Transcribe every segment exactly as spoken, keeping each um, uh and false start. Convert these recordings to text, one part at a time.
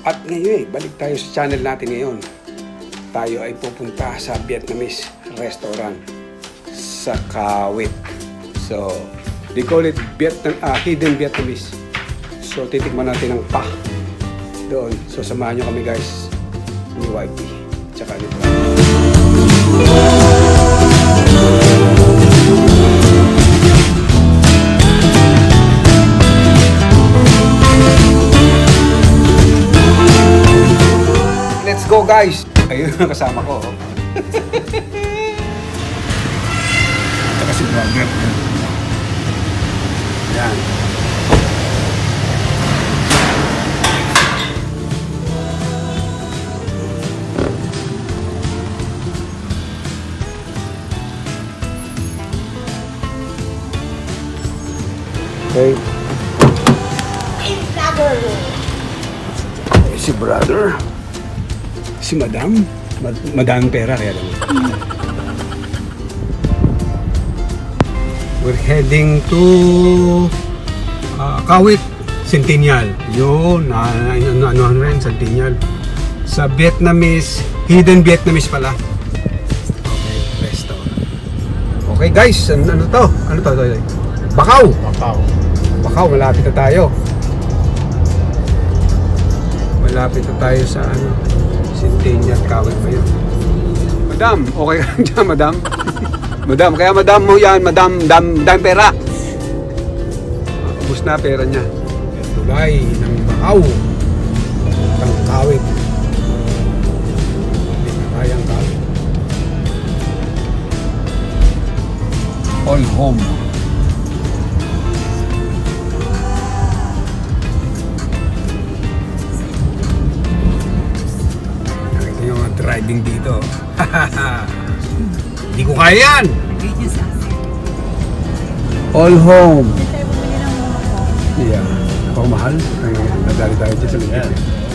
At ngayon eh, balik tayo sa channel natin ngayon. Tayo ay pupunta sa Vietnamese restaurant sa Kawit. So, they call it Vietnam, uh, Hidden Vietnamese. So, titikman natin ang pa doon. So, samahan nyo kami guys ni Y P. Tsaka ni Brad. Let's go guys! Ayun ang kasama ko. Oh. Tsaka si Brother. Yan. Okay. Si Brother. Si Madam, Mad Madam pera kaya lang. We're heading to uh, Kawit, Centennial. Yun, ano ano rin, Centennial. Sa Vietnamese, Hidden Vietnamese pala. Okay, restaurant. Okay guys, ano, ano to? Ano to? Bakaw! Bakaw. Bakaw, malapit na tayo. Malapit na tayo sa ano. Centennial, Kawit ba yun? Madam, okay ka dyan, madam? Madam, kaya madam mo yan, madam, dam, dam pera. Ubus na pera niya. Tulay ng Bakaw. Ng Kawit. Hindi na kayang Kawit. All home. Driving dito. Hindi ko kaya yan. All home. Yeah. Ako mahal. Nadali tayo dyan sa lingkid.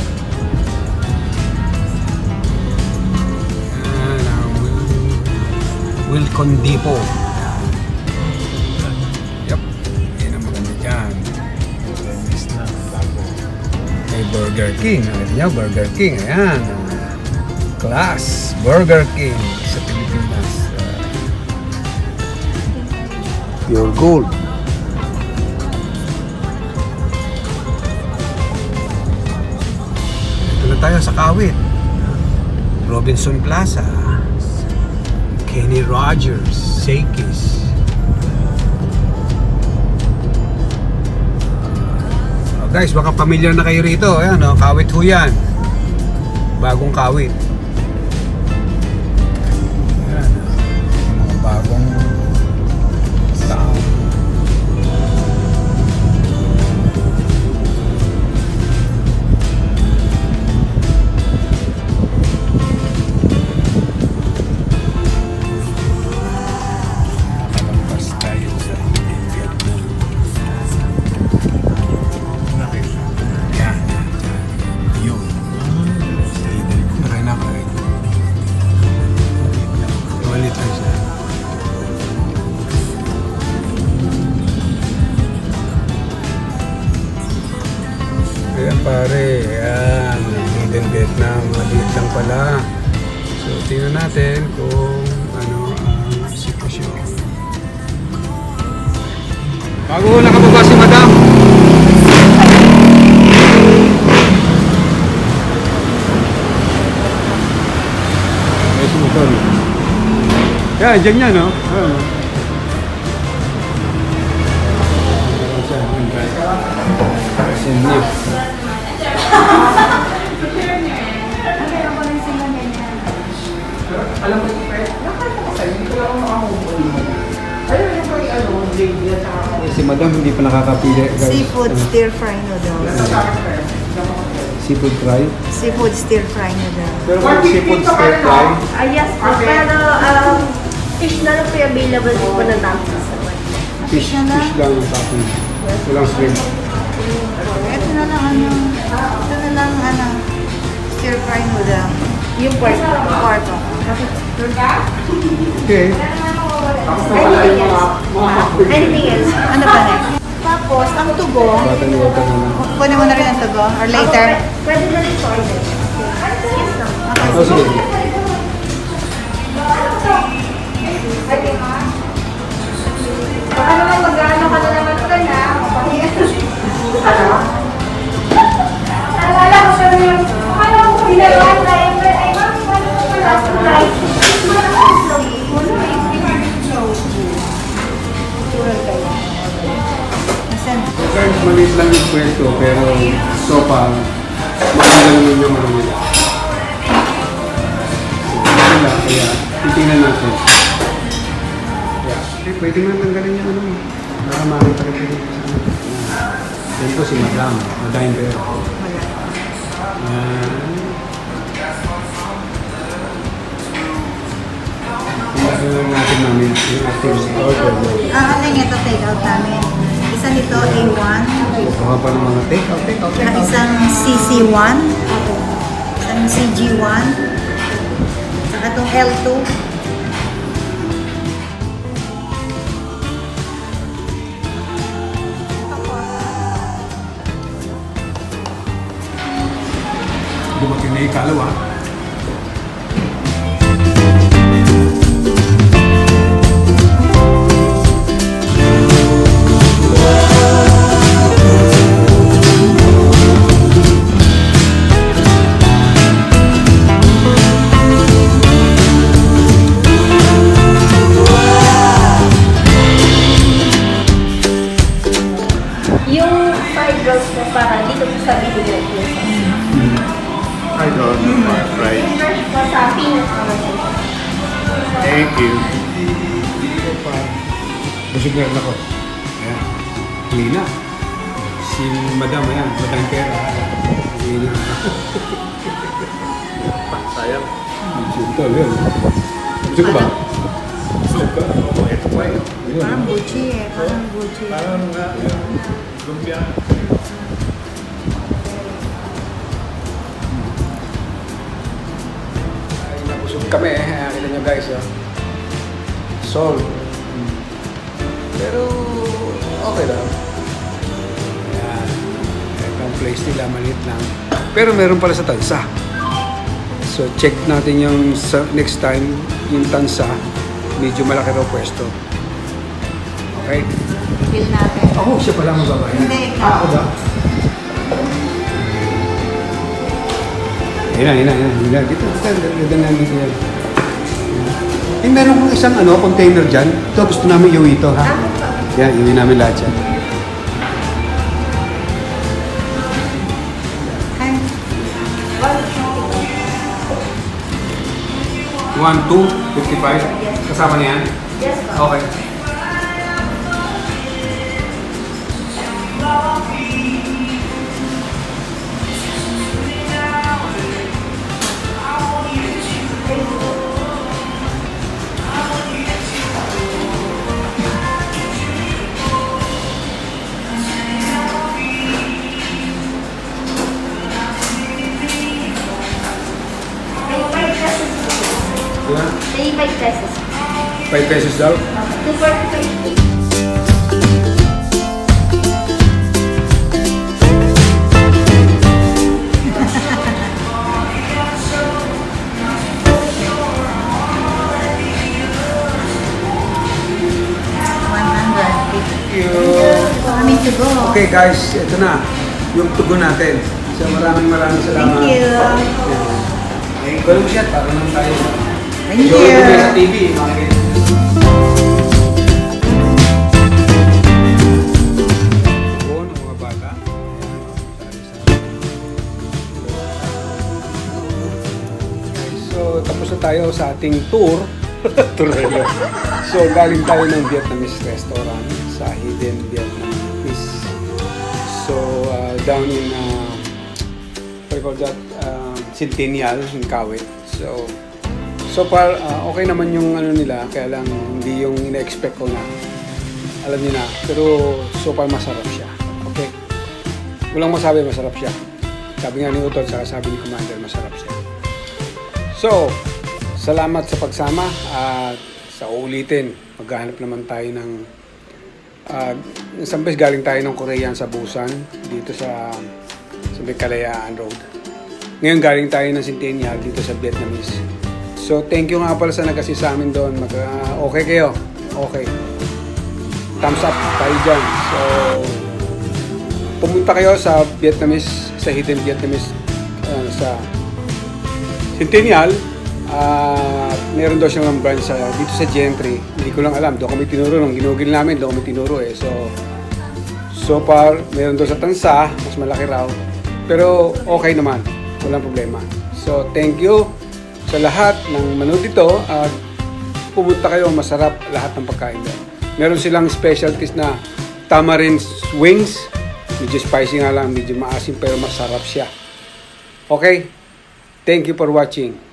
Yan ang Wilcon Depot. Yup. Yan ang maganda dyan. May Burger King. Nakita niyo, Burger King. Ayan. Class Burger King sa Pilipinas. Uh, pure gold. Ito na tayo sa Kawit. Robinson Plaza. Kenny Rogers. Shakey's. Uh, guys, baka pamilyar na kayo rito. Ayan, oh, Kawit ho yan. Bagong Kawit. Bagong tao. Nakalampas tayo sa Hidden Vietnam. Yan. Yun. Hidden. Maray na kayo. Malit lang siya. Ayan pare, ayan, Hidden Vietnam, maliit lang pala. So tingnan natin kung ano ang sitwasyon. Bago nakababa si Madam. Ay, si motor. Yan, dyan yan, no? Ayan. Sinip. Alam mo yung pwede? Nakakasal, hindi ko lang ako makakumpuli mo. Ayun, yung kay ano, J D at saka... Si Madam hindi pa nakakapili. Seafood stir fry noodles. Seafood fry? Seafood stir fry noodles. Pero kung seafood stir fry? Ah, yes po. Pero um, fish na lang po yung available po po ng toppings. Fish, fish lang ang toppings. Walang shrimp. Ito na lang ano, ito na lang ano, stir fry noodle. Yung pork. Pork. Okay. Anything else? Anything else? Ano ba next? Pa, Tapos, ang tugo, Bata ni Wata na lang. kunin mo na rin ang tugo, or later. Ako, pwede na rin po order. Yes, ma'am. Oh, sige. Baka naman mag-ano ka na naman ka na. Alala ko siya yung... Akala ko pinagawa na yung... Ay, ma'am, surprise. Guys, maliit lang yung pwesto, pero so far, maganda naman yung ano nila. So, wala, kaya titingnan natin. Kaya, eh, pwede man tanggalin yung ano mo. Baka makita rin pwede sa ano. Yan po si Madam, Madam Pero. Yan. Tingnan natin namin yung activity order. Ah, ano yung ito take out namin? Isa nito A one, Kuha pa ng mga take out, take out, take saka out. isang C C one, isang C G one, saka itong L two. Dumating na ikalawa. Yung fried rolls na para dito po sa video. I don't know, right? First po sa peanut naman. Thank you. Busog na rin ako. Ayan. Lina. Si Madam, ayan. Madam Pera. Lina. Sayang. Busog ka, yun. Busog ka ba? Busog ka? Oo, ito pa yun. Parang Gucci eh, parang Gucci. Parang ano nga, lumpia. Ay, nabusog kami eh. Kita nyo guys, oh. Sol. Pero, okay lang. Ayan. Ito ang place nila, maliit lang. Pero meron pala sa Tansa. So, check natin yung sa, next time, yung Tansa, medyo malaki raw pwesto. Okay? Bill natin. Ako, siya pala magbabayad. Hindi, ikaw. Ah, ako ba? Ayun na, ayun na, ayun na. Ayun na. Dito, dito, dito na, dito yan. Eh, meron kong isang ano, container dyan. Ito, gusto namin iuwi ito, ha? Yan, iuwi namin lahat yan. Hi. one, two, fifty-five. Kasama na yan? Yes, po. Okay. Diba? thirty-five pesos. five pesos daw? two forty-five. one hundred. Thank you. Kami to go. Okay guys, ito na. Yung tugon natin. So maraming maraming salamat. Thank you. Eh, gano'n siya. Para naman tayo. Thank Joey you. Gomez sa T V. Makikita. Tugon ng mga bata. Okay, so tapos na tayo sa ating tour. Tour na yun. So galing tayo ng Vietnamese restaurant sa Hidden Vietnamese. So uh, down in uh, what do you call that? Uh, Centennial in Kawit. So so far uh, okay naman yung ano nila, kaya lang hindi yung ina-expect ko na. Alam niyo na, pero so far masarap siya. Okay? Walang masabi, masarap siya. Sabi nga ni Utol, saka sabi ni Commander, masarap siya. So, salamat sa pagsama at sa ulitin. Maghahanap naman tayo ng Uh, isang beses galing tayo ng Korean sa Busan, dito sa, sa may Kalayaan Road. Ngayon galing tayo ng Centennial dito sa Vietnamese. So thank you nga pala sa nag-assist sa amin doon. Mag, uh, okay kayo? Okay. Thumbs up tayo dyan. So pumunta kayo sa Vietnamese, sa Hidden Vietnamese, uh, sa Centennial. Uh, meron daw siyang branch sa, dito sa Gentry. Hindi ko lang alam. Doon kami tinuro. Nung ginugil namin, doon kami tinuro eh. So, so far, meron doon sa Tansa. Mas malaki raw. Pero okay naman. Walang problema. So, thank you sa lahat ng manood dito. At pumunta kayo. Masarap lahat ng pagkain doon. Meron silang specialties na tamarind wings. Medyo spicy nga lang. Medyo maasim pero masarap siya. Okay? Thank you for watching.